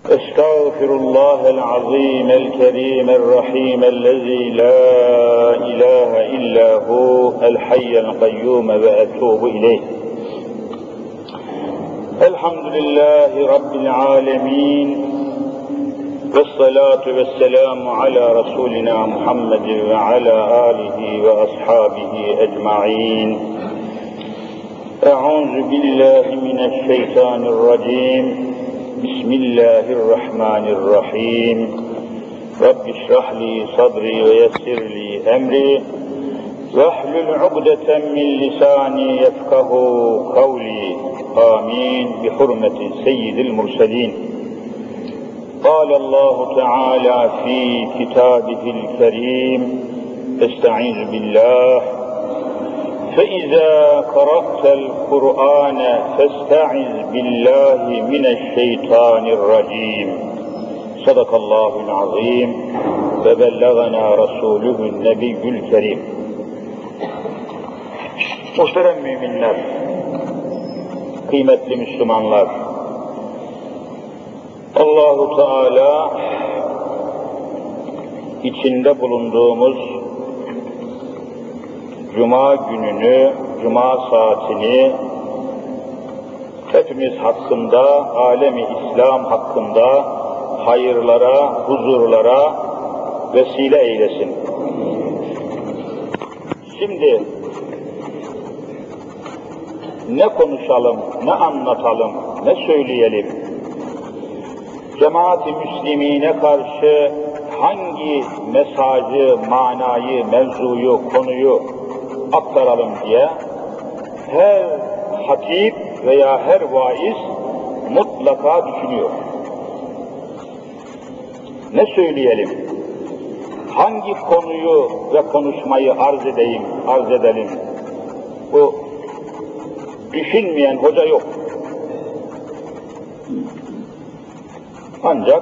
أستغفر الله العظيم الكريم الرحيم الذي لا إله إلا هو الحي القيوم وأتوب إليه. الحمد لله رب العالمين والصلاة والسلام على رسولنا محمد وعلى آله وأصحابه أجمعين. أعوذ بالله من الشيطان الرجيم. بسم الله الرحمن الرحيم. رب اشرح لي صدري ويسر لي أمري واحلل عقدة من لساني يفقه قولي. آمين بحرمة سيد المرسلين. قال الله تعالى في كتابه الكريم: استعيذ بالله فإذا قرأت القرآن فاستعذ بالله من الشيطان الرجيم. صدق الله العظيم وبلغنا رسوله النبي الكريم. Muhterem müminler, kıymetli Müslümanlar, Allah-u Teala içinde bulunduğumuz Cuma gününü, Cuma saatini hepimiz hakkında, alemi İslam hakkında hayırlara, huzurlara vesile eylesin. Şimdi ne konuşalım, ne anlatalım, ne söyleyelim? Cemaat-i Müslimine karşı hangi mesajı, manayı, mevzuyu, konuyu aktaralım diye her hatip veya her vaiz mutlaka düşünüyor. Ne söyleyelim? Hangi konuyu ve konuşmayı arz edelim? Bu düşünmeyen hoca yok. Ancak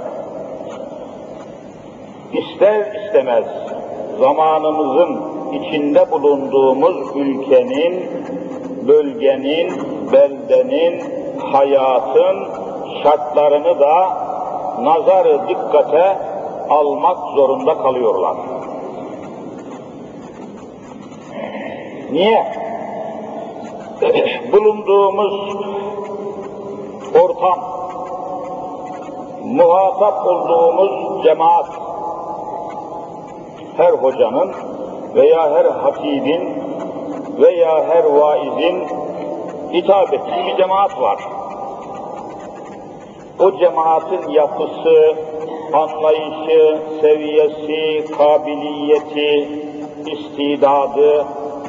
ister istemez zamanımızın içinde bulunduğumuz ülkenin, bölgenin, beldenin, hayatın şartlarını da nazarı dikkate almak zorunda kalıyorlar. Niye? Bulunduğumuz ortam, muhatap olduğumuz cemaat, her hocanın veya her hatibin veya her vaizin hitap ettiği bir cemaat var. O cemaatin yapısı, anlayışı, seviyesi, kabiliyeti, istidadı,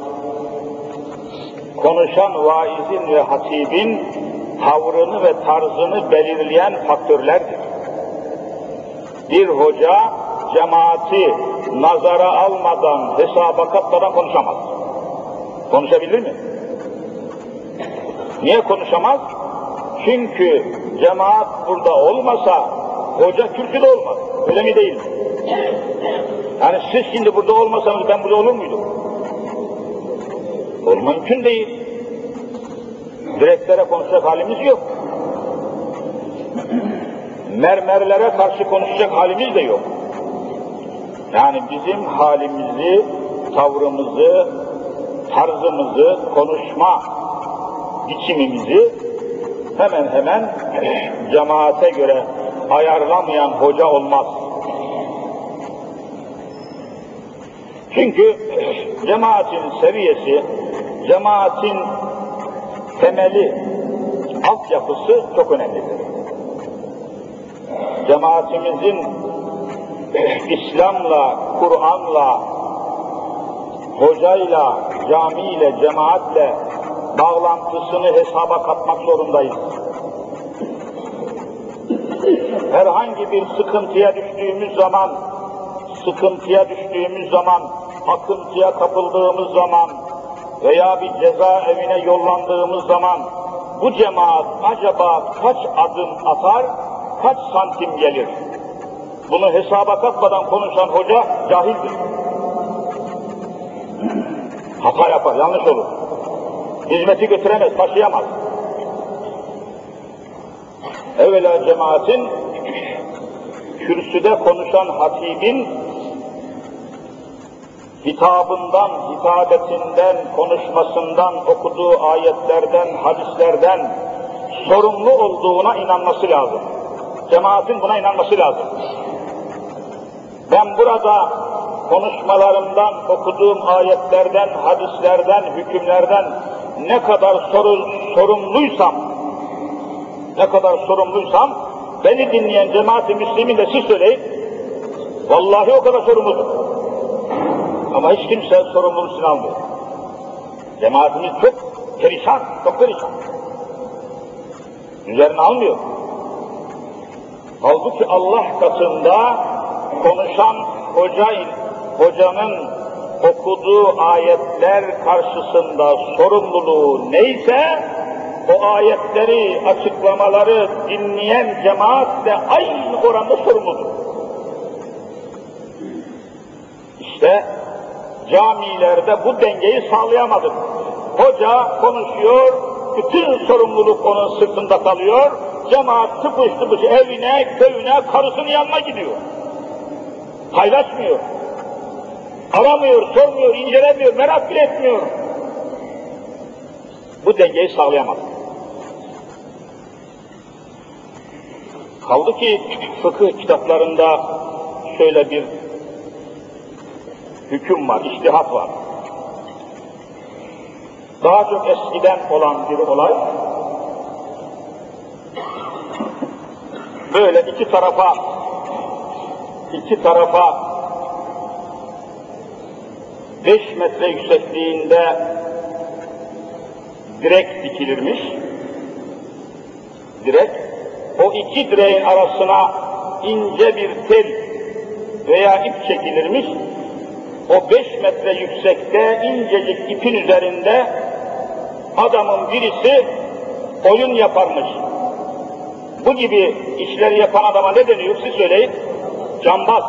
konuşan vaizin ve hatibin tavrını ve tarzını belirleyen faktörlerdir. Bir hoca cemaati nazara almadan, hesaba katmadan konuşamaz. Konuşabilir mi? Niye konuşamaz? Çünkü cemaat burada olmasa hoca kürsüde olmaz. Öyle mi değil mi? Yani siz şimdi burada olmasanız ben burada olur muydum? Mümkün değil. Direklere konuşacak halimiz yok. Mermerlere karşı konuşacak halimiz de yok. Yani bizim halimizi, tavrımızı, tarzımızı, konuşma biçimimizi hemen hemen cemaate göre ayarlamayan hoca olmaz. Çünkü cemaatin seviyesi, cemaatin temeli, altyapısı çok önemlidir. Cemaatimizin İslam'la, Kur'an'la, hocayla, camiyle, cemaatle bağlantısını hesaba katmak zorundayız. Herhangi bir sıkıntıya düştüğümüz zaman, akıntıya kapıldığımız zaman veya bir cezaevine yollandığımız zaman bu cemaat acaba kaç adım atar, kaç santim gelir? Bunu hesaba katmadan konuşan hoca cahildir. Hata yapar, yanlış olur. Hizmeti götüremez, taşıyamaz. Evvela cemaatin kürsüde konuşan hatibin hitabından, hitabetinden, konuşmasından, okuduğu ayetlerden, hadislerden sorumlu olduğuna inanması lazım. Cemaatin buna inanması lazım. Ben burada konuşmalarımdan, okuduğum ayetlerden, hadislerden, hükümlerden ne kadar sorumluysam, beni dinleyen cemaat-i müslimin de siz söyleyin, vallahi o kadar sorumludur. Ama hiç kimse sorumluluğunu almıyor. Cemaatimiz çok perişan. Üzerine almıyor. Halbuki Allah katında konuşan hocanın okuduğu ayetler karşısında sorumluluğu neyse, o ayetleri, açıklamaları dinleyen cemaat de aynı oranda sorumludur. İşte camilerde bu dengeyi sağlayamadık. Hoca konuşuyor, bütün sorumluluk onun sırtında kalıyor, cemaat tıpış tıpış evine, köyüne, karısının yanına gidiyor. Paylaşmıyor, aramıyor, sormuyor, incelemiyor, merak bile etmiyor. Bu dengeyi sağlayamadık. Kaldı ki fıkıh kitaplarında şöyle bir hüküm var, içtihat var. Daha çok eskiden olan bir olay, böyle iki tarafa 5 metre yüksekliğinde direk dikilirmiş. Direk, o iki direğin arasına ince bir tel veya ip çekilirmiş. O 5 metre yüksekte incecik ipin üzerinde adamın birisi oyun yaparmış. Bu gibi işleri yapan adama ne deniyor siz söyleyin? Cambaz.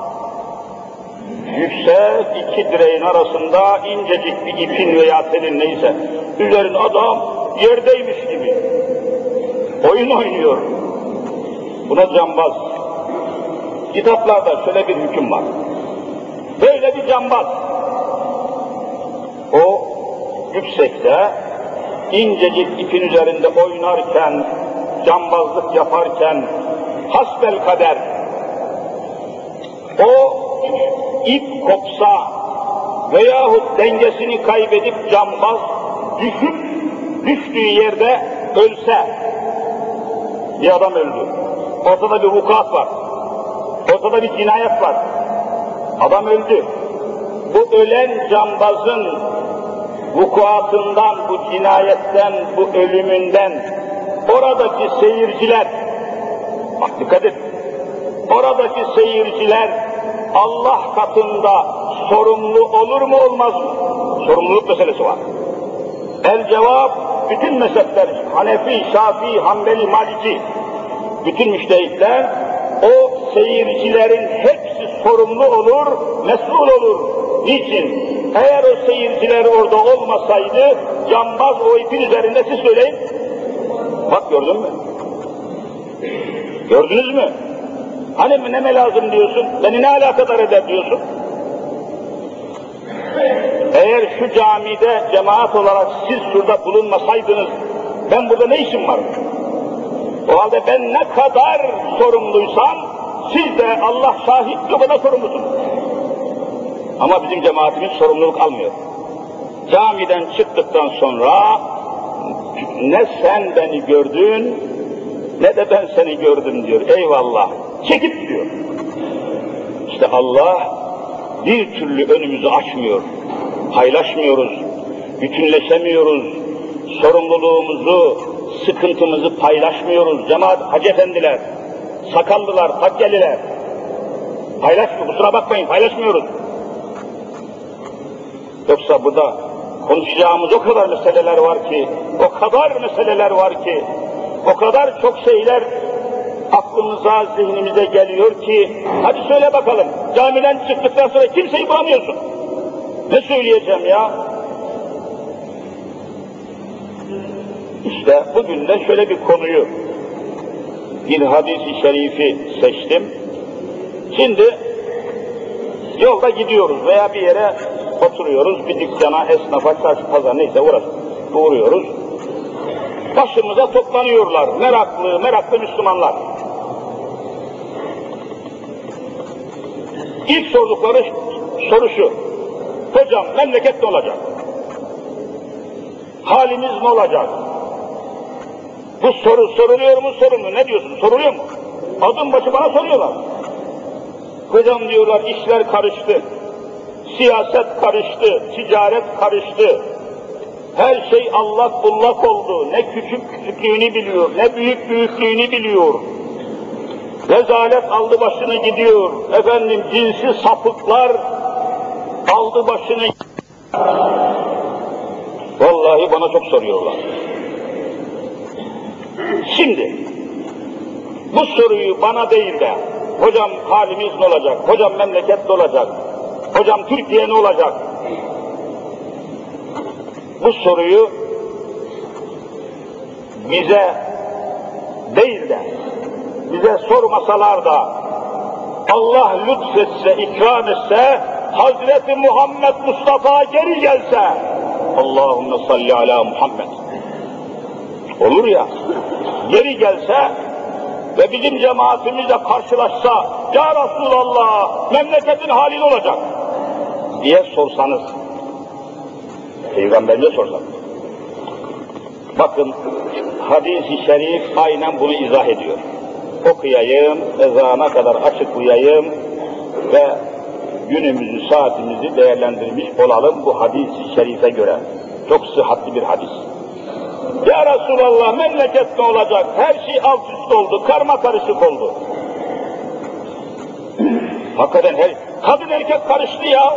Yüksek iki direğin arasında incecik bir ipin veya telin neyse, üzerinde adam yerdeymiş gibi oyun oynuyor. Buna cambaz. Kitaplarda şöyle bir hüküm var. Böyle bir cambaz, o yüksekte incecik ipin üzerinde oynarken, cambazlık yaparken hasbelkader o ip kopsa veyahut dengesini kaybedip cambaz düştüğü yerde ölse, bir adam öldü. Ortada bir vukuat var. Ortada bir cinayet var. Adam öldü. Bu ölen cambazın vukuatından, bu cinayetten, bu ölümünden oradaki seyirciler, bak dikkat et, oradaki seyirciler Allah katında sorumlu olur mu olmaz mı? Sorumluluk meselesi var. El cevap, bütün mezhepler, Hanefi, Şafii, Hanbeli, Maliki, bütün müştehitler, o seyircilerin hepsi sorumlu olur, mesul olur. Niçin? Eğer o seyirciler orada olmasaydı, cambaz o ipin üzerinde, siz söyleyin. Bak gördün mü? Gördünüz mü? Hani ne lazım diyorsun, beni ne alakadar eder diyorsun? Eğer şu camide cemaat olarak siz şurada bulunmasaydınız, ben burada ne işim var? O halde ben ne kadar sorumluysam, siz de Allah şahit o kadar sorumlusunuz. Ama bizim cemaatimiz sorumluluk almıyor. Camiden çıktıktan sonra ne sen beni gördün, ne de ben seni gördüm diyor. Eyvallah. Çekip diyor. İşte Allah bir türlü önümüzü açmıyor. Paylaşmıyoruz. Bütünleşemiyoruz. Sorumluluğumuzu, sıkıntımızı paylaşmıyoruz. Cemaat, hacı efendiler, sakallılar, takkeliler. Paylaşmıyor. Kusura bakmayın, paylaşmıyoruz. Yoksa burada konuşacağımız o kadar meseleler var ki, o kadar çok şeyler aklımıza, zihnimize geliyor ki, hadi söyle bakalım, camiden çıktıktan sonra kimseyi bulamıyorsun. Ne söyleyeceğim ya? İşte bugün de şöyle bir konuyu, bir hadis-i şerifi seçtim. Şimdi yolda gidiyoruz veya bir yere oturuyoruz, bir dükkana, esnafa, çarşı, pazar neyse uğruyoruz. Başımıza toplanıyorlar meraklı Müslümanlar. İlk sordukları soru şu: hocam memleket ne olacak? Halimiz ne olacak? Bu soru soruluyor mu, sorulmuyor? Ne diyorsun? Soruluyor mu? Adım başı bana soruyorlar. Hocam diyorlar, işler karıştı. Siyaset karıştı, ticaret karıştı. Her şey allak bullak oldu. Ne küçük küçüklüğünü biliyor, ne büyük büyüklüğünü biliyor. Rezalet aldı başını gidiyor. Efendim, cinsi sapıklar aldı başını. Vallahi bana çok soruyorlar. Şimdi bu soruyu bana değil de hocam halimiz ne olacak, hocam memleket ne olacak, hocam Türkiye ne olacak? Bu soruyu bize değil de bize sormasalar da Allah lütfetse, ikram etse, Hazreti Muhammed Mustafa geri gelse, Allahümme salli ala Muhammed olur ya, geri gelse ve bizim cemaatimizle karşılaşsa, ya Resulallah memleketin hali ne olacak diye sorsanız, Peygamberine sorsanız, bakın hadis-i şerif aynen bunu izah ediyor. Okuyayım, ezana kadar açıklayayım ve günümüzü, saatimizi değerlendirmiş olalım bu hadis-i şerife göre. Çok sıhhatli bir hadis. Ya Resulallah memleket ne olacak? Her şey alt üst oldu, karma karışık oldu. Hakikaten kadın erkek karıştı ya.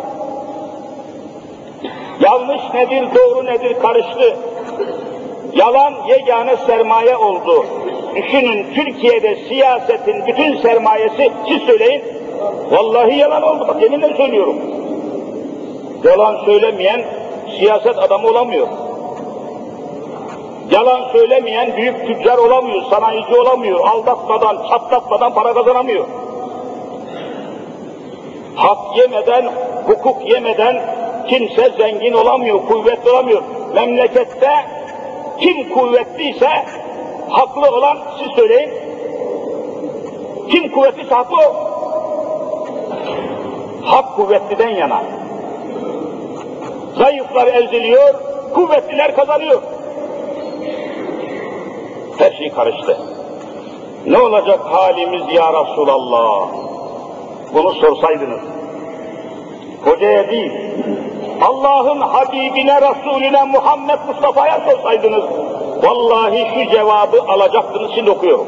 Yanlış nedir, doğru nedir karıştı. Yalan yegane sermaye oldu. Düşünün, Türkiye'de siyasetin bütün sermayesi, siz söyleyin, vallahi yalan oldu, bak yeminle söylüyorum. Yalan söylemeyen siyaset adamı olamıyor. Yalan söylemeyen büyük tüccar olamıyor, sanayici olamıyor, aldatmadan, çatlatmadan para kazanamıyor. Hak yemeden, hukuk yemeden kimse zengin olamıyor, kuvvetli olamıyor. Memlekette kim kuvvetliyse haklı olan, siz söyleyin, kim kuvvetliyse haklı o. Hak kuvvetliden yana. Zayıflar eziliyor, kuvvetliler kazanıyor. Her şey karıştı. Ne olacak halimiz ya Resulallah? Bunu sorsaydınız. Hocaya değil, Allah'ın Habibine, Resulüne, Muhammed Mustafa'ya sorsaydınız, vallahi şu cevabı alacaktınız. Şimdi okuyorum.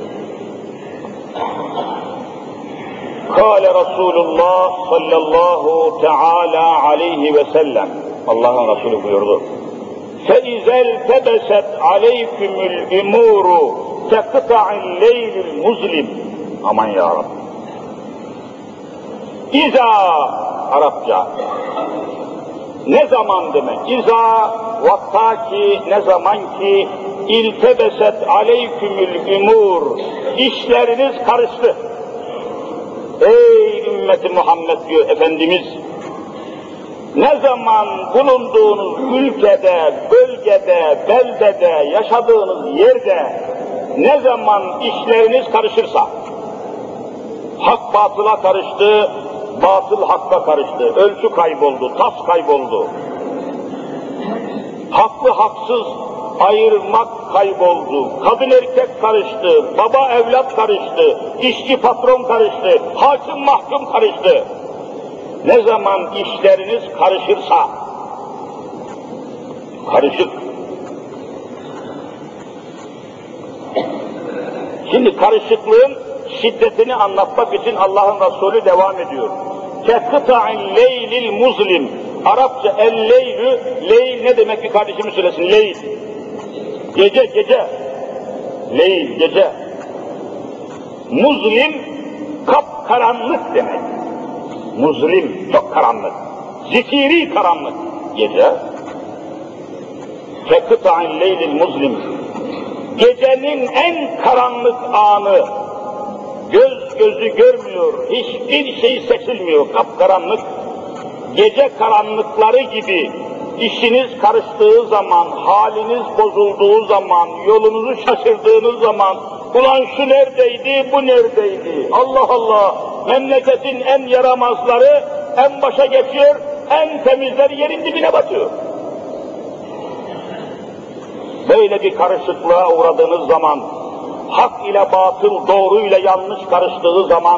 Kâle Resulullah sallallahu teâlâ aleyhi ve sellem, Allah'ın Resulü buyurdu. فَاِذَا الْتَبَسَتْ عَلَيْكُمُ الْاِمُورُ كَقِطَعِ اللَّيْلِ الْمُظْلِمِ. Aman ya Rabbi. İza, Arapça, ne zaman demek? İza, vattaki, ne zaman ki, iltebeset aleykümül umur, işleriniz karıştı. Ey ümmeti Muhammed diyor Efendimiz, ne zaman bulunduğunuz ülkede, bölgede, beldede, yaşadığınız yerde, ne zaman işleriniz karışırsa, hak batıla karıştı, batıl hakka karıştı, ölçü kayboldu, tas kayboldu. Haklı haksız ayırmak kayboldu, kadın erkek karıştı, baba evlat karıştı, işçi patron karıştı, hakim mahkum karıştı. Ne zaman işleriniz karışırsa, karışık. Şimdi karışıklığın şiddetini anlatmak için Allah'ın Resulü devam ediyor. Kekıta'in leylil muzlim. Arapça el-leylü, leyl ne demek ki kardeşimiz söylesin, leyl. Gece, gece. Leyl, gece. Muzlim, kapkaranlık demek. Muzlim, çok karanlık. Zifiri karanlık. Gece. Kekıta'in leylil muzlim. Gecenin en karanlık anı, göz dört gözü görmüyor, hiçbir şey seçilmiyor, kapkaranlık. Gece karanlıkları gibi işiniz karıştığı zaman, haliniz bozulduğu zaman, yolunuzu şaşırdığınız zaman, ulan şu neredeydi, bu neredeydi? Allah Allah! Memleketin en yaramazları en başa geçiyor, en temizleri yerin dibine batıyor. Böyle bir karışıklığa uğradığınız zaman, hak ile batıl, doğru ile yanlış karıştığı zaman,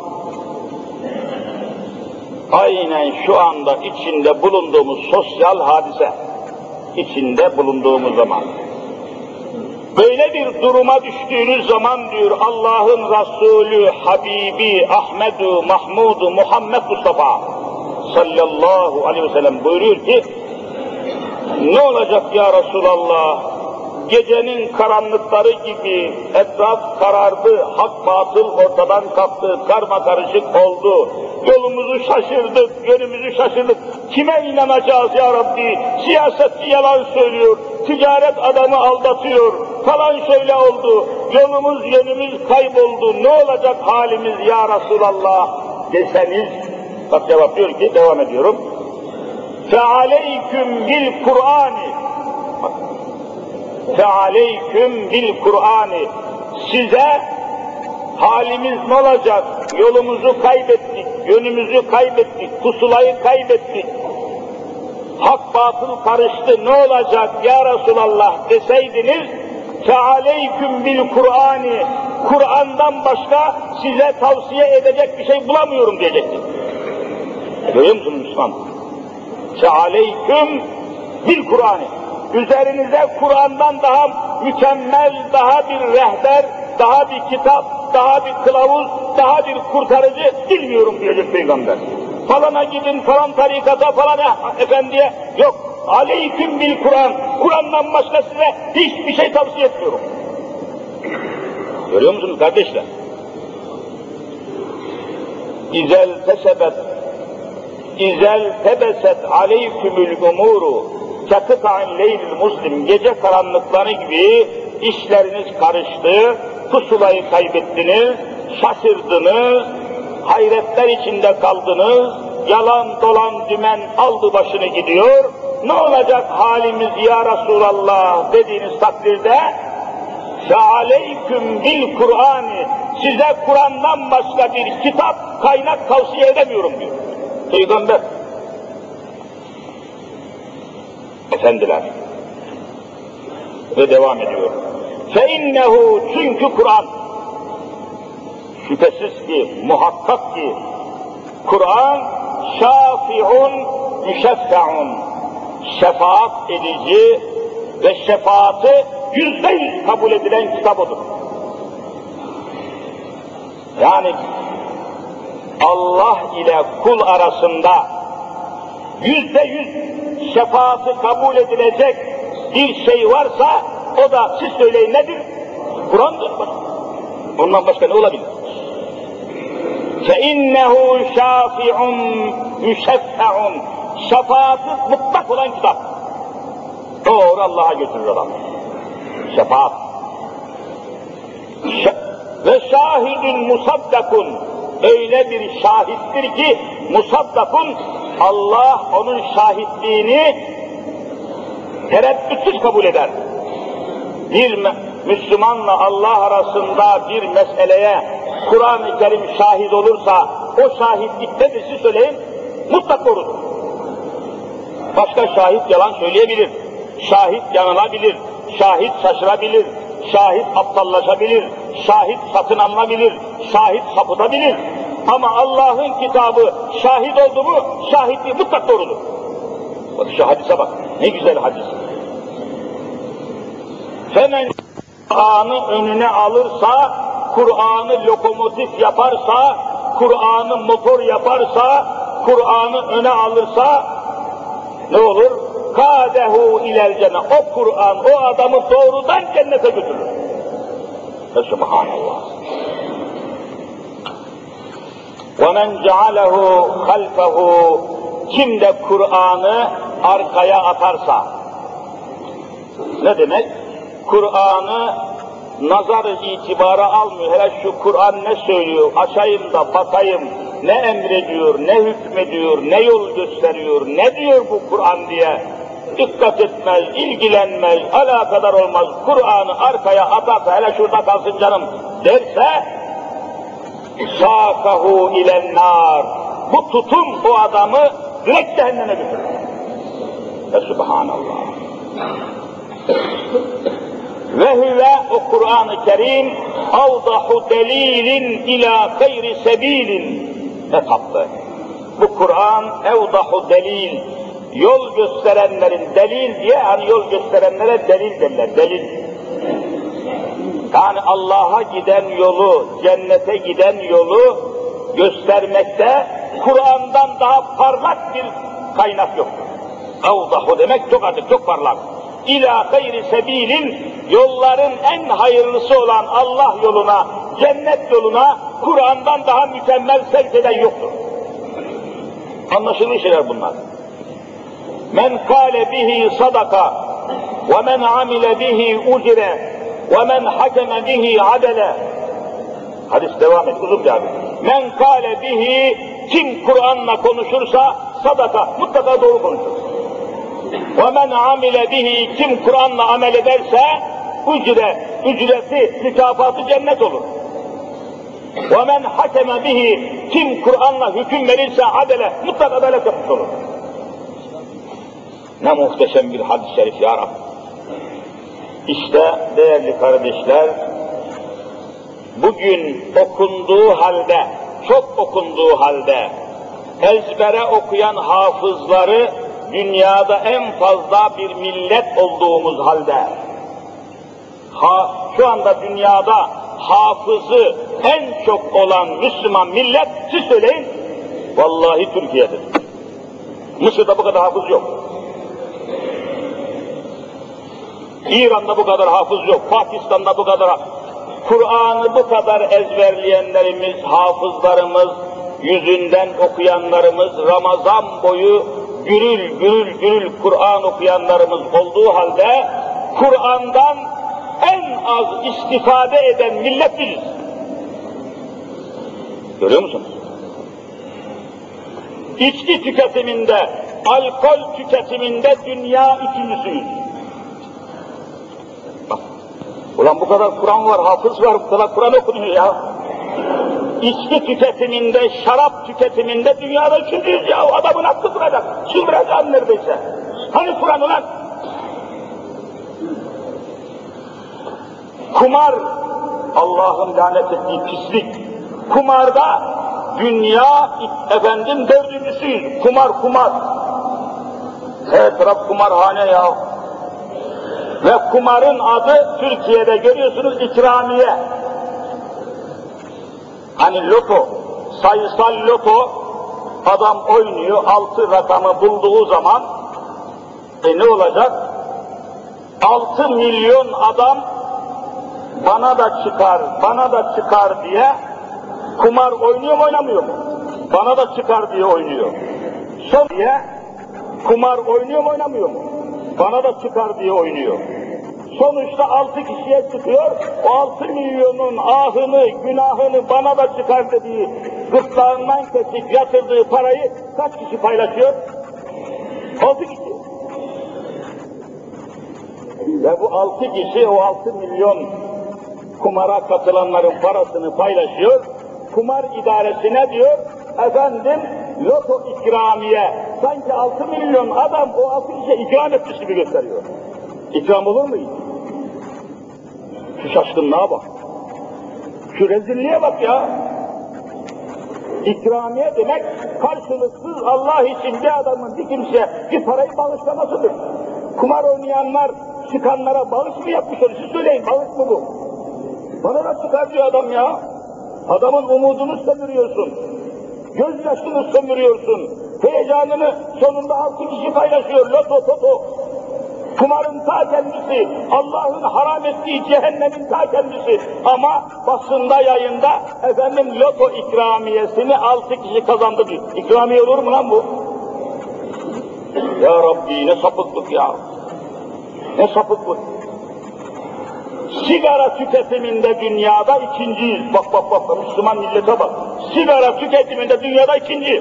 aynen şu anda içinde bulunduğumuz sosyal hadise, içinde bulunduğumuz zaman, böyle bir duruma düştüğünüz zaman diyor Allah'ın Resulü, Habibi, Ahmedu, Mahmudu, Muhammed Mustafa sallallahu aleyhi ve sellem buyuruyor ki, ne olacak ya Resulallah? Gecenin karanlıkları gibi etraf karardı, hak batıl ortadan kalktı, karma karışık oldu. Yolumuzu şaşırdık, yönümüzü şaşırdık. Kime inanacağız ya Rabbi? Siyasetçi yalan söylüyor, ticaret adamı aldatıyor, falan şöyle oldu. Yolumuz, yönümüz kayboldu. Ne olacak halimiz ya Resulallah deseniz, bak cevap diyor ki, devam ediyorum. فَعَلَيْكُمْ بِالْقُرْآنِ فَعَلَيْكُمْ بِالْقُرْآنِ Size halimiz ne olacak? Yolumuzu kaybettik, yönümüzü kaybettik, pusulayı kaybettik. Hak batıl karıştı, ne olacak ya Resulallah deseydiniz, فَعَلَيْكُمْ بِالْقُرْآنِ Kur'an'dan başka size tavsiye edecek bir şey bulamıyorum diyecektim. Görüyor musunuz Müslüman? فَعَلَيْكُمْ بِالْقُرْآنِ Üzerinize Kur'an'dan daha mükemmel, daha bir rehber, daha bir kitap, daha bir kılavuz, daha bir kurtarıcı bilmiyorum diyecek Peygamber. Falana gidin, falan tarikata, falan efendiye, yok. Aleyküm bil Kur'an, Kur'an'dan başka size hiçbir şey tavsiye etmiyorum. Görüyor musunuz kardeşler? İzel tebeset aleykümül umuru Çakıta'in leylil muslim, gece karanlıkları gibi işleriniz karıştı, pusulayı kaybettiniz, şaşırdınız, hayretler içinde kaldınız, yalan dolan dümen aldı başını gidiyor, ne olacak halimiz ya Resulallah dediğiniz takdirde, فَعَلَيْكُمْ بِالْقُرْآنِ Size Kur'an'dan başka bir kitap, kaynak tavsiye edemiyorum diyor Peygamber. Efendiler, ve devam ediyor. فَاِنَّهُ Çünkü Kur'an, şüphesiz ki, muhakkak ki, Kur'an, şafi'un müşeffe'un, şefaat edici ve şefaati %100 kabul edilen kitap odur. Yani Allah ile kul arasında %100 şefaati kabul edilecek bir şey varsa, o da siz söyleyin nedir? Kur'an'dır. Ondan başka ne olabilir? فَاِنَّهُ شَافِعٌ مُشَفَّعٌ Şefaati mutlak olan kitap. Doğru Allah'a götürür adam. Şefaat. Ve şahidun musaddakun öyle bir şahittir ki musaddakun Allah onun şahitliğini tereddütsüz kabul eder. Bir Müslümanla Allah arasında bir meseleye Kur'an-ı Kerim şahit olursa o şahitlikte de siz söyleyin mutlak doğrudur. Başka şahit yalan söyleyebilir, şahit yanılabilir, şahit şaşırabilir, şahit aptallaşabilir, şahit satın alınabilir, şahit sapıtabilir. Ama Allah'ın kitabı şahit oldu mu, şahitliği mutlak doğrudur. Bak şu hadise bak, ne güzel hadis. Hemen Kur'an'ı önüne alırsa, Kur'an'ı lokomotif yaparsa, Kur'an'ı motor yaparsa, Kur'an'ı öne alırsa, ne olur? Kâdehu ilel cennet. O Kur'an, o adamı doğrudan cennete götürür. Subhanallah. وَمَنْ جَعَلَهُ خَلْفَهُ Kim de Kur'an'ı arkaya atarsa, ne demek? Kur'an'ı nazar itibara almıyor. Hele şu Kur'an ne söylüyor? Açayım da bakayım. Ne emrediyor, ne hükmediyor, ne yol gösteriyor, ne diyor bu Kur'an diye dikkat etmez, ilgilenmez, alakadar olmaz. Kur'an'ı arkaya atarsa, hele şurada kalsın canım derse sâkahu ilennâr. Bu tutum bu adamı direkt cehenneme götürür. Ve subhanallah. Ve huve o Kur'an-ı Kerim avdahu delilin ila hayri sebilin etaplı. Bu Kur'an evdahu delil, yol gösterenlerin delil diye, hani yol gösterenlere delil derler, delil. Yani Allah'a giden yolu, cennete giden yolu göstermekte Kur'an'dan daha parlak bir kaynak yoktur. Evdahu demek çok açık, çok parlak. İlâ hayri sebilin, yolların en hayırlısı olan Allah yoluna, cennet yoluna Kur'an'dan daha mükemmel sevk eden yoktur. Anlaşılmış şeyler bunlar. Men kâle bihi sadaka ve men amile bihi ucire ve men hakeme bihi adele. Hadis devam et, uzun bir hadis. Men kâle bihi, kim Kur'an'la konuşursa sadaka, mutlaka doğru konuşur. وَمَنْ عَمِلَ بِهِ, kim Kur'an'la amel ederse ücreti, mükafatı cennet olur. وَمَنْ حَكَمَ بِهِ, kim Kur'an'la hüküm verirse adele, mutlaka adalet yapmış olur. Ne muhteşem bir hadis-i şerif ya Rabbi. İşte değerli kardeşler, bugün okunduğu halde, çok okunduğu halde, ezbere okuyan hafızları dünyada en fazla bir millet olduğumuz halde, şu anda dünyada hafızı en çok olan Müslüman millet, siz söyleyin, vallahi Türkiye'dir. Mısır'da bu kadar hafız yok. İran'da bu kadar hafız yok. Pakistan'da bu kadar. Kur'an'ı bu kadar ezberleyenlerimiz, hafızlarımız, yüzünden okuyanlarımız, Ramazan boyu gürül gürül Kur'an okuyanlarımız olduğu halde Kur'an'dan en az istifade eden millet biziz. Görüyor musunuz? İçki tüketiminde, alkol tüketiminde dünya üçüncüsüyüz. Bak, ulan bu kadar Kur'an var, hafız var, bu kadar Kur'an okunuyor ya. İçki tüketiminde, şarap tüketiminde dünyada üçüncüyüz ya. Adamın aklı duracak, çıldıracağım neredeyse. Hani Kur'an ulan? Kumar, Allah'ın lanet ettiği pislik. Kumarda dünya dördüncüsüyüz. Kumar. Her taraf kumarhane ya. Ve kumarın adı Türkiye'de görüyorsunuz ikramiye. Hani loto, sayısal loto, adam oynuyor, 6 rakamı bulduğu zaman, ne olacak? 6 milyon adam bana da çıkar diye kumar oynuyor mu oynamıyor mu? Bana da çıkar diye oynuyor. Son diye kumar oynuyor mu oynamıyor mu? Bana da çıkar diye oynuyor. Sonuçta 6 kişiye çıkıyor, o 6 milyonun ahını, günahını bana da çıkar dediği, gırtlağından kesip yatırdığı parayı kaç kişi paylaşıyor? 6 kişi. Ve bu 6 kişi o 6 milyon kumara katılanların parasını paylaşıyor. Kumar idaresine diyor, efendim loto ikramiye. Sanki 6 milyon adam o 6 kişiye ikram etmiş gibi gösteriyor. İkram olur mu hiç? Şu şaşkınlığa bak. Şu rezilliğe bak ya. İkramiye demek karşılıksız Allah için bir adamın bir kimseye bir parayı bağışlamasıdır. Kumar oynayanlar çıkanlara bağış mı yapmış olur? Siz söyleyin, bağış mı bu? Bana da çıkar diyor adam ya. Adamın umudunu sömürüyorsun. Gözyaşını sömürüyorsun. Heyecanını sonunda 6 kişi paylaşıyor. Loto, toto. Kumarın ta kendisi, Allah'ın haram ettiği cehennemin ta kendisi. Ama basında, yayında efendim loto ikramiyesini 6 kişi kazandı diyor. İkramiye olur mu lan bu? Ya Rabbi ne sapıklık ya. Ne sapıklık. Sigara tüketiminde dünyada ikinciyiz. Bak bak bak, Müslüman millete bak. Sigara tüketiminde dünyada ikinciyiz.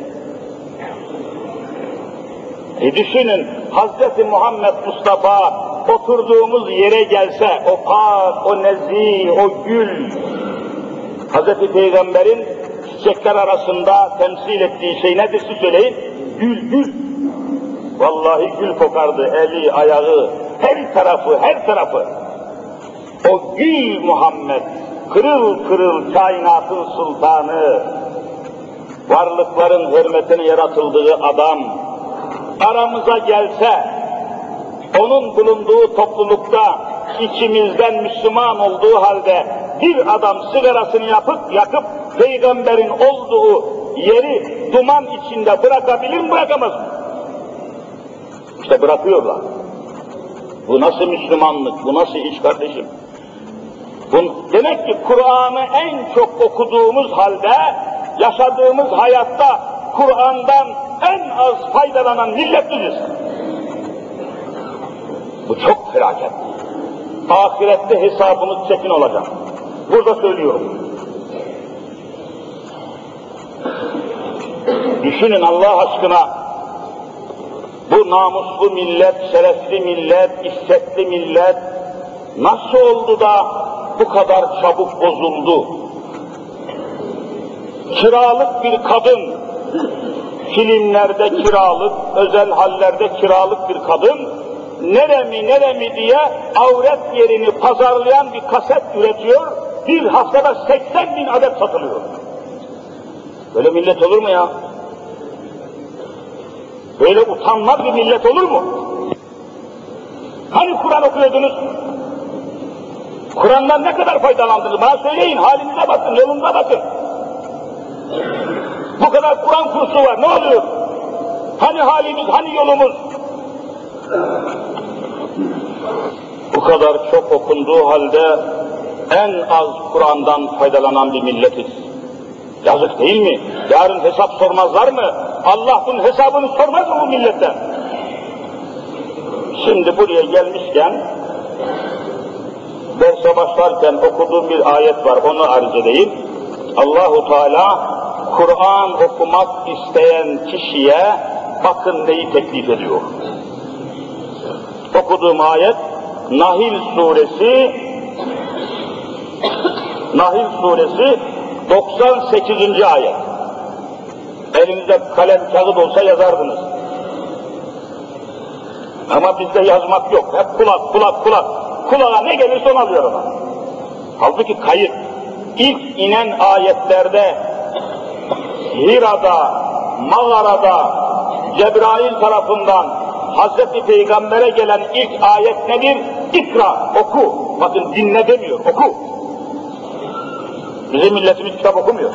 Düşünün, Hz. Muhammed Mustafa oturduğumuz yere gelse, o pak, o nezih, o gül, Hz. Peygamber'in çiçekler arasında temsil ettiği şey nedir siz söyleyin? Gül, gül. Vallahi gül kokardı, eli, ayağı, her tarafı, her tarafı. O gül Muhammed, kırıl kırıl kainatın sultanı, varlıkların hürmetine yaratıldığı adam, aramıza gelse, onun bulunduğu toplulukta içimizden Müslüman olduğu halde bir adam sigarasını yakıp Peygamberin olduğu yeri duman içinde bırakabilir mi, bırakamaz mı? İşte bırakıyorlar. Bu nasıl Müslümanlık, bu nasıl iş kardeşim? Demek ki Kur'an'ı en çok okuduğumuz halde, yaşadığımız hayatta Kur'an'dan en az faydalanan millet biziz. Bu çok felaket. Ahirette hesabımız çetin olacak. Burada söylüyorum. Düşünün Allah aşkına, bu namuslu millet, şerefli millet, iffetli millet nasıl oldu da bu kadar çabuk bozuldu? Kiralık bir kadın, filmlerde kiralık, özel hallerde kiralık bir kadın, neremi diye avret yerini pazarlayan bir kaset üretiyor, bir haftada 80.000 adet satılıyor. Böyle millet olur mu ya? Böyle utanmaz bir millet olur mu? Hani Kur'an okuyordunuz? Kur'an'dan ne kadar faydalandınız? Bana söyleyin, halinize bakın, yolunuza bakın. Bu kadar Kur'an kursu var, ne oluyor? Hani halimiz, hani yolumuz? Bu kadar çok okunduğu halde en az Kur'an'dan faydalanan bir milletiz. Yazık değil mi? Yarın hesap sormazlar mı? Allah bunun hesabını sormaz mı bu milletten? Şimdi buraya gelmişken, derse başlarken okuduğum bir ayet var, onu arz edeyim. Allahu Teala Kur'an okumak isteyen kişiye bakın neyi teklif ediyor. Okuduğum ayet Nahil suresi 98. ayet. Elinizde kalem kağıt olsa yazardınız. Ama bizde yazmak yok. Hep kulak. Kulağa ne gelirse onu alıyor ama. Halbuki kayıt. İlk inen ayetlerde Hira'da, mağarada Cebrail tarafından Hazreti Peygamber'e gelen ilk ayet nedir? İkra, oku. Bakın dinle demiyor, oku. Bizim milletimiz kitap okumuyor.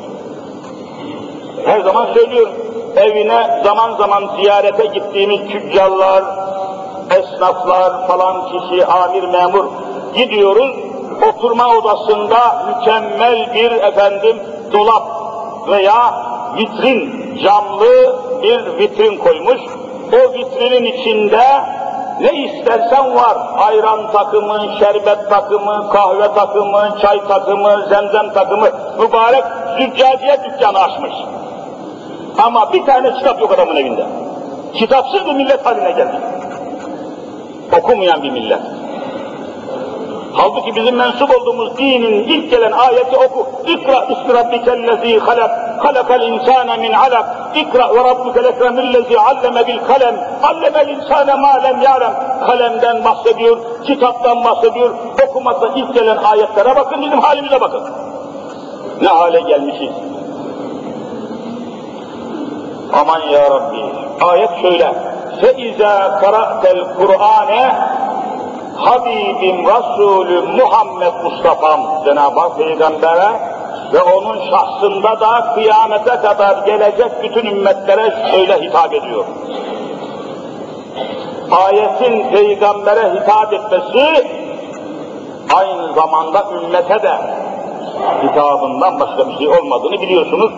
Her zaman söylüyorum, evine zaman zaman ziyarete gittiğimiz tüccarlar, esnaflar falan kişi, amir, memur gidiyoruz, oturma odasında mükemmel bir dolap veya vitrin, camlı bir vitrin koymuş. O vitrinin içinde ne istersen var. Ayran takımı, şerbet takımı, kahve takımı, çay takımı, zemzem takımı. Mübarek züccaciye dükkanı açmış. Ama bir tane kitap yok adamın evinde. Kitapsız bir millet haline geldik. Okumayan bir millet. Halbuki bizim mensup olduğumuz dinin ilk gelen ayeti oku. İkra ismi rabbikellezî halak, halakal insâne min alak. İkra ve rabbukel ekremillezî alleme bil kalem, allemel insâne mâ lem yâlem. Kalemden bahsediyor, kitaptan bahsediyor. Okumakta ilk gelen ayetlere bakın, bizim halimize bakın. Ne hale gelmişiz. Aman ya Rabbi. Ayet şöyle. فَاِذَا قَرَأْتَ الْقُرْآنَ Habibim Resulü Muhammed Mustafa'm Cenab-ı Hak Peygamber'e ve onun şahsında da kıyamete kadar gelecek bütün ümmetlere şöyle hitap ediyor. Ayetin Peygamber'e hitap etmesi aynı zamanda ümmete de hitabından başka bir şey olmadığını biliyorsunuz.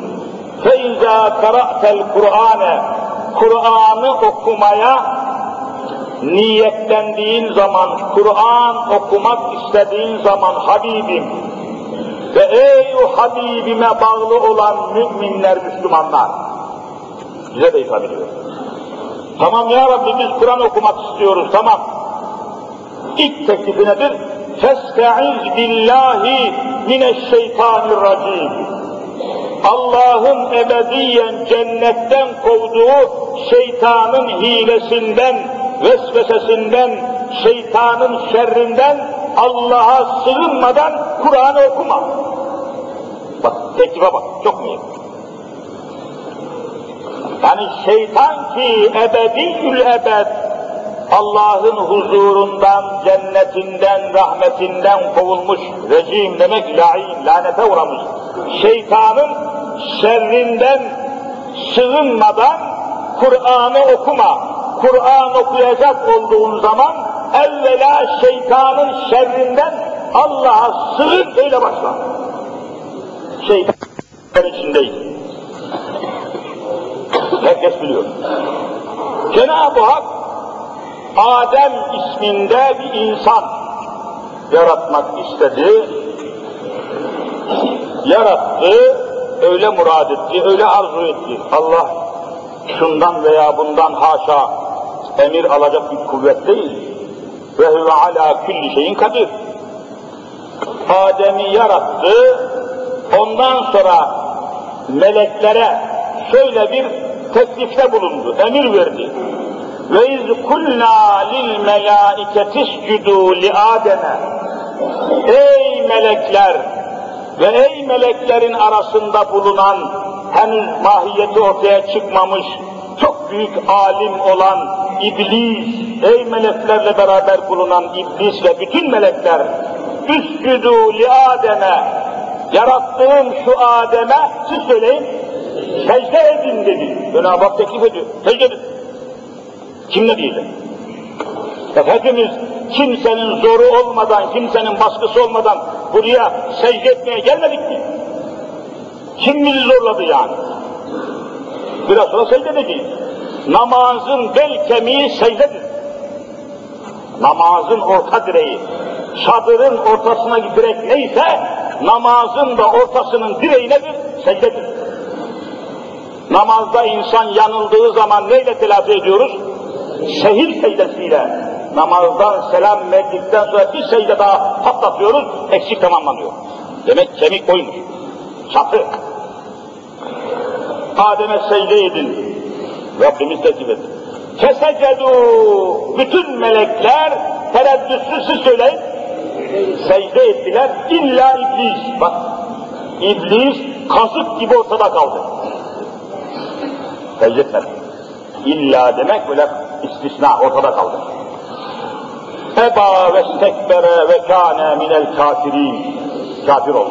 فَاِذَا قَرَأْتَ الْقُرْآنَ Kur'an'ı okumaya niyetlendiğin zaman, Kur'an okumak istediğin zaman Habibim ve ey o Habibime bağlı olan müminler, Müslümanlar, bize de hitap ediyor. Tamam ya Rabbi, biz Kur'an okumak istiyoruz, tamam. İlk teklifi nedir? فَاسْتَعِذْ بِاللّٰهِ مِنَ الشَّيْطَانِ الرَّجِيمِ. Allah'ın ebediyen cennetten kovduğu şeytanın hilesinden, vesvesesinden, şeytanın şerrinden Allah'a sığınmadan Kur'an'ı okuma. Bak, teklife bak, çok mühim. Yani şeytan ki ebediyül ebed, Allah'ın huzurundan, cennetinden, rahmetinden kovulmuş, rejim demek la'in, lanete uğramış. Şeytanın şerrinden sığınmadan Kur'an'ı okuma. Kur'an okuyacak olduğun zaman evvela şeytanın şerrinden Allah'a sığın, öyle başla. Şeytanın içindeyiz. Herkes biliyor. Cenab-ı Hak Adem isminde bir insan yaratmak istedi. Yarattı, öyle murad etti, öyle arzu etti. Allah şundan veya bundan haşa emir alacak bir kuvvet değil. Ve huve ala külli şeyin kadir. Adem'i yarattı, ondan sonra meleklere şöyle bir teklifte bulundu, emir verdi. Ve iz kulna lil melâiketi iscudu li Adem'e. Ey melekler ve ey meleklerin arasında bulunan, henüz mahiyeti ortaya çıkmamış, çok büyük alim olan İblis, ey meleklerle beraber bulunan İblis ve bütün melekler, üscudu li Adem'e, yarattığım şu Adem'e, siz söyleyin, secde edin dedi. Cenab-ı Hak teklif ediyor, secde edin. Kim ne diyecek? Hepimiz kimsenin zoru olmadan, kimsenin baskısı olmadan buraya secde etmeye gelmedik mi? Kim bizi zorladı yani? Biraz sonra secde edeceğiz. Namazın bel kemiği secdedir. Namazın orta direği, çadırın ortasına direk neyse, namazın da ortasının direği nedir? Secdedir. Namazda insan yanıldığı zaman neyle telafi ediyoruz? Şehir secdesiyle. Namazdan selam verdikten sonra bir secde daha patlatıyoruz, eksik tamamlanıyor. Demek kemik oymuş, çatı. Adem'e secde edin. Rabbimiz teklif etti. Fesecedu, bütün melekler tereddütsüz, siz söyleyin, secde ettiler. İlla İblis. Bak, İblis kazık gibi ortada kaldı. Secde etmedi. İlla demek böyle istisna, ortada kaldı. Eba ve stekbere ve kâne minel kafirin. Kafir oldu.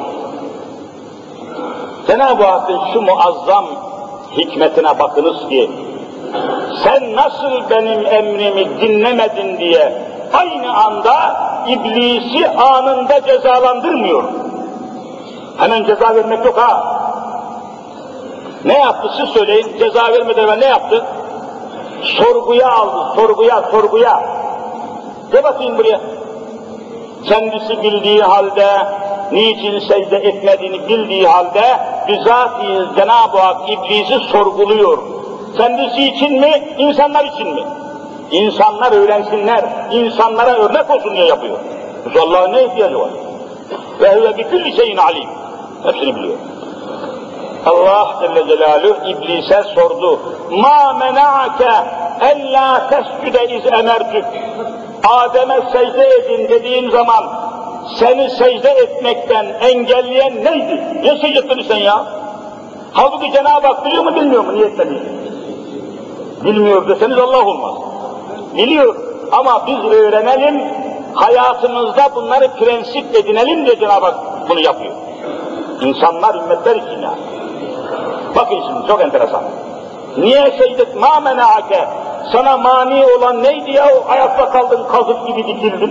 Cenab-ı Hakk'ın şu muazzam hikmetine bakınız ki, sen nasıl benim emrimi dinlemedin diye aynı anda İblisi anında cezalandırmıyor. Hemen ceza vermek yok ha. Ne yaptı siz söyleyin, ceza vermeden evvel ne yaptı? Sorguya aldı, sorguya. De bakayım buraya. Kendisi bildiği halde, niçin secde etmediğini bildiği halde, bizatihi Cenab-ı Hak İblisi sorguluyor. Kendisi için mi, insanlar için mi? İnsanlar öğrensinler, insanlara örnek olsun diye yapıyor. Yoksa Allah'ın ne ihtiyacı var? Ve huve bikülli şeyin alim. Hepsini biliyor. Allah Celle Celaluhu İblis'e sordu. Ma mena'ake ella tescüde iz emertük. Adem'e secde edin dediğim zaman seni secde etmekten engelleyen neydi? Niye secde etmedin sen ya? Halbuki Cenab-ı Hak biliyor mu bilmiyor mu niyetlerini? Bilmiyor deseniz Allah olmaz. Biliyor ama biz öğrenelim, hayatımızda bunları prensip edinelim diye Cenab-ı Hak bunu yapıyor. İnsanlar, ümmetler için ya. Bakın şimdi çok enteresan. Niye secde et? Ma mena'ake. Sana mani olan neydi ya? Ayakta kaldın, kazık gibi dikildin.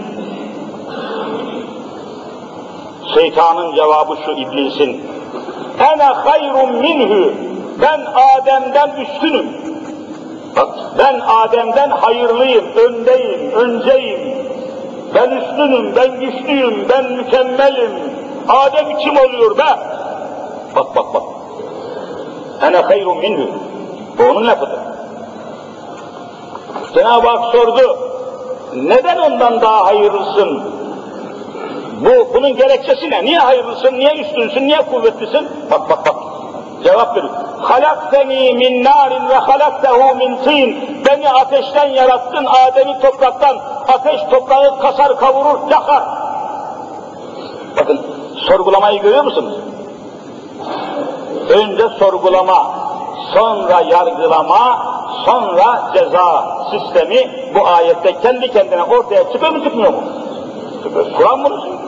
Şeytanın cevabı şu İblisin. Ene hayrun minhu. Ben Adem'den üstünüm. Bak, ben Adem'den hayırlıyım, öndeyim, önceyim. Ben üstünüm, ben güçlüyüm, ben mükemmelim. Adem kim oluyor be? Bak bak bak. Ene hayrun minhu. Bu onun lafıdır. Cenab-ı Hak sordu. Neden ondan daha hayırlısın? Bunun gerekçesi ne? Niye hayırlısın, niye üstünsün, niye kuvvetlisin? Bak bak bak. Cevap verir. Halakteni min narin ve halaktehu min tin. Beni ateşten yarattın, Adem'i topraktan. Ateş toprağı kasar, kavurur, yakar. Bakın, sorgulamayı görüyor musunuz? Önce sorgulama, sonra yargılama, sonra ceza sistemi bu ayette kendi kendine ortaya çıkıyor mu, çıkmıyor mu? Kur'an bunu söylüyor.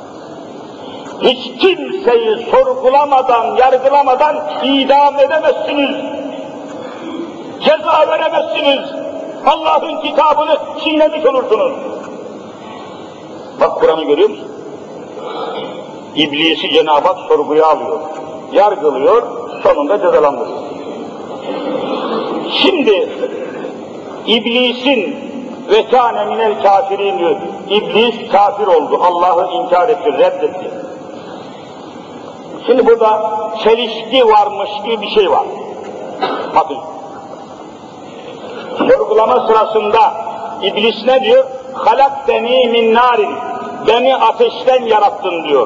Hiç kimseyi sorgulamadan, yargılamadan idam edemezsiniz. Ceza veremezsiniz. Allah'ın kitabını çiğnemiş olursunuz. Bak Kur'an'ı görüyor musun? İblisi Cenab-ı Hak sorguya alıyor. Yargılıyor, sonunda cezalandırıyor. Şimdi İblisin ve kâne minel kâfirin diyor. İblis kafir oldu. Allah'ı inkar etti, reddetti. Şimdi burada çelişki varmış gibi bir şey var. Bakın. Sorgulama sırasında İblis ne diyor? Halakteni min narin. Beni ateşten yarattın diyor.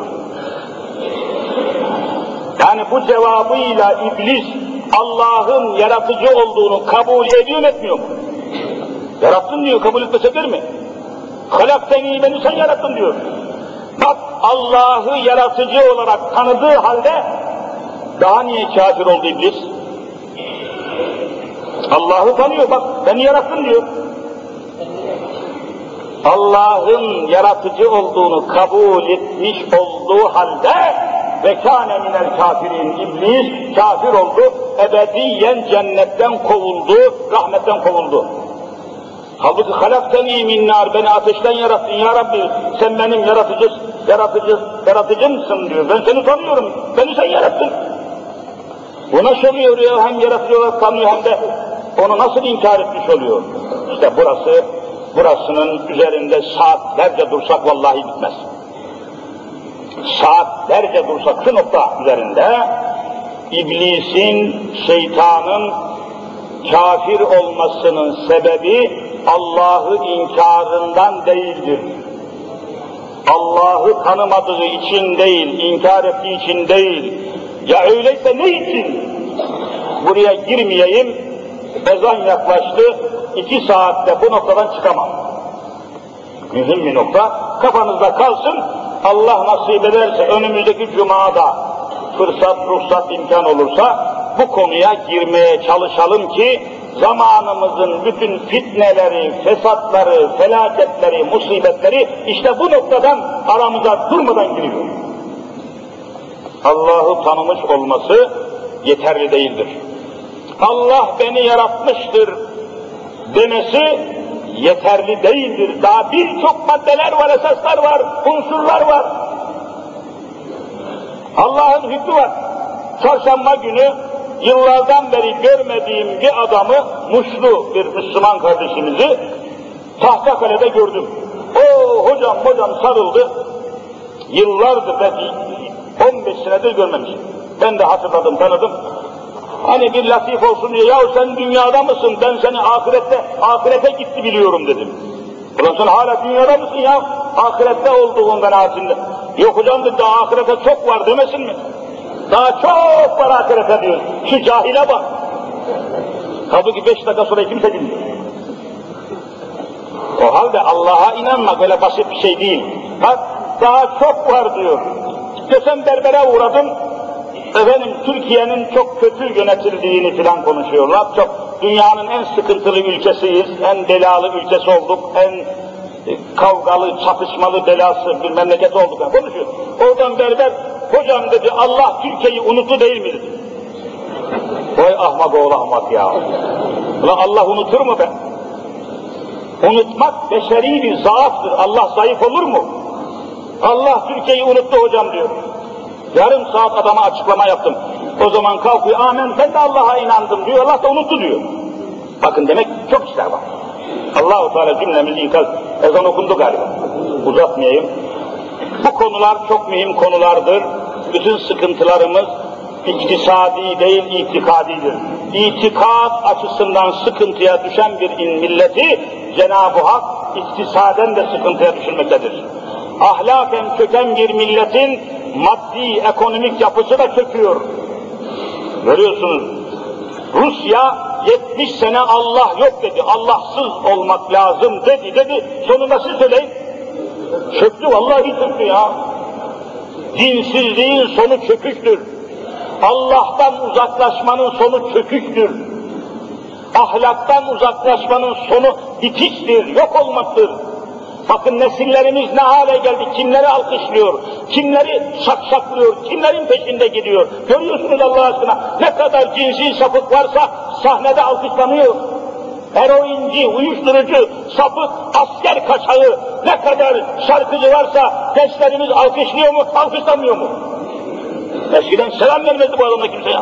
Yani bu cevabıyla İblis Allah'ın yaratıcı olduğunu kabul ediyor mu, etmiyor mu? Yarattın diyor, kabul etmesedir mi? Halakteni, beni sen yarattın diyor. Bak, Allah'ı yaratıcı olarak tanıdığı halde daha niye kafir oldu İblis? Allah'ı tanıyor, bak beni yarattın diyor. Allah'ın yaratıcı olduğunu kabul etmiş olduğu halde ve kâne minel kafirin, İblis kafir oldu, ebediyen cennetten kovuldu, rahmetten kovuldu. Halbuki halakteni min nar, beni ateşten yarattın ya Rabbi, sen benim yaratıcımsın diyor. Ben seni tanıyorum, beni sen yarattın. Bu nasıl oluyor ya? Hem yaratıcı olarak tanıyor hem de onu nasıl inkar etmiş oluyor? İşte burasının üzerinde saatlerce dursak vallahi bitmez. Saatlerce dursak şu nokta üzerinde İblisin, şeytanın kafir olmasının sebebi Allah'ı inkarından değildir. Allah'ı tanımadığı için değil, inkar ettiği için değil. Ya öyleyse ne için? Buraya girmeyeyim, ezan yaklaştı, 2 saatte bu noktadan çıkamam. Mühim bir nokta, kafanızda kalsın, Allah nasip ederse önümüzdeki cumada fırsat, ruhsat, imkan olursa bu konuya girmeye çalışalım ki zamanımızın bütün fitneleri, fesatları, felaketleri, musibetleri işte bu noktadan aramıza durmadan giriyor. Allah'ı tanımış olması yeterli değildir. Allah beni yaratmıştır demesi yeterli değildir. Daha birçok maddeler var, esaslar var, unsurlar var. Allah'ın hükmü var. Çarşamba günü yıllardan beri görmediğim bir adamı, Muşlu bir Müslüman kardeşimizi Tahtakale'de gördüm. Hocam sarıldı. Yıllardır, belki 15 senedir görmemişim. Ben de hatırladım, tanıdım. Hani bir latif olsun diye, ya sen dünyada mısın, ben seni ahirete gitti biliyorum dedim. Ulan sen hala dünyada mısın ya? Ahirette olduğun kanaatinde. Yok hocam dedi, daha ahirete çok var demesin mi? Daha çok var ahirete diyor. Şu cahile bak. Halbuki 5 dakika sonra kimse bilmiyor. O halde Allah'a inanmak öyle basit bir şey değil. Bak daha çok var diyor. Geçen berbere uğradım. Efendim Türkiye'nin çok kötü yönetildiğini filan konuşuyorlar. Dünyanın en sıkıntılı ülkesiyiz, en belalı ülkesi olduk, en kavgalı, çatışmalı, belası bir memleket olduk. Konuşuyor. Oradan berber, hocam dedi, Allah Türkiye'yi unuttu değil mi dedi. Vay ahmak oğlu ahmak ya. Ulan Allah unutur mu be? Unutmak beşeri bir zaattır. Allah zayıf olur mu? Allah Türkiye'yi unuttu hocam diyor. Yarım saat adama açıklama yaptım. O zaman kalkıyor, amen ben de Allah'a inandım diyor, Allah da unuttu diyor. Bakın demek çok işler var. Allah-u Teala cümlemizi ikaz. Ezan okundu galiba. Uzatmayayım. Bu konular çok mühim konulardır. Bütün sıkıntılarımız iktisadi değil, itikadidir. İtikad açısından sıkıntıya düşen bir milleti Cenab-ı Hak iktisaden de sıkıntıya düşürmektedir. Ahlaken çöken bir milletin maddi, ekonomik yapısı da çöküyor. Görüyorsunuz, Rusya 70 sene Allah yok dedi, Allahsız olmak lazım dedi. Sonunda siz söyleyin. Çöktü, vallahi çöktü ya. Dinsizliğin sonu çöküştür. Allah'tan uzaklaşmanın sonu çöküştür. Ahlaktan uzaklaşmanın sonu bitiştir, yok olmaktır. Bakın nesillerimiz ne hale geldi, kimleri alkışlıyor, kimleri şakşaklıyor, kimlerin peşinde gidiyor. Görüyorsunuz Allah aşkına, ne kadar cinsi sapık varsa sahnede alkışlanıyor. Eroinci, uyuşturucu, sapık, asker kaçağı, ne kadar şarkıcı varsa gençlerimiz alkışlıyor mu, alkışlanmıyor mu? Eskiden selam vermedi bu adamla kimseye.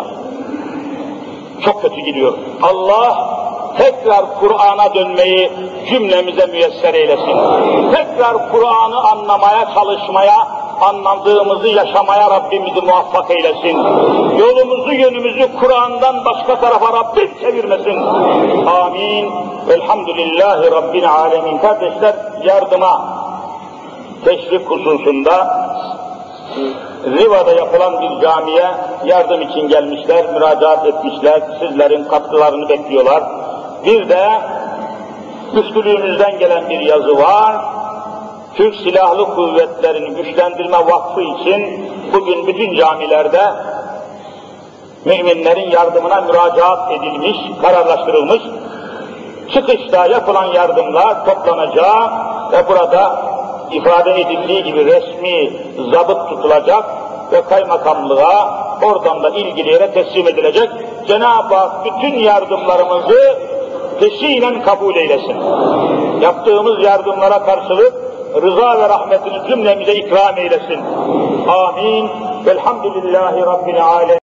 Çok kötü gidiyor. Allah tekrar Kur'an'a dönmeyi cümlemize müyesser eylesin. Tekrar Kur'an'ı anlamaya, çalışmaya, anladığımızı yaşamaya Rabbimizi muvaffak eylesin. Yolumuzu, yönümüzü Kur'an'dan başka tarafa Rabbim çevirmesin. Amin. Elhamdülillahi Rabbil alemin. Kardeşler, yardıma teşrif hususunda Riva'da yapılan bir camiye yardım için gelmişler, müracaat etmişler, sizlerin katkılarını bekliyorlar. Bir de müftülüğümüzden gelen bir yazı var. Türk Silahlı Kuvvetleri'ni Güçlendirme Vakfı için bugün bütün camilerde müminlerin yardımına müracaat edilmiş, kararlaştırılmış. Çıkışta yapılan yardımlar toplanacak ve burada ifade edildiği gibi resmi zabıt tutulacak ve kaymakamlığa oradan da ilgili yere teslim edilecek. Cenab-ı Hak bütün yardımlarımızı peşinen kabul eylesin. Yaptığımız yardımlara karşılık rıza ve rahmetini cümlemize ikram eylesin. Amin. Velhamdülillahi Rabbil alemin.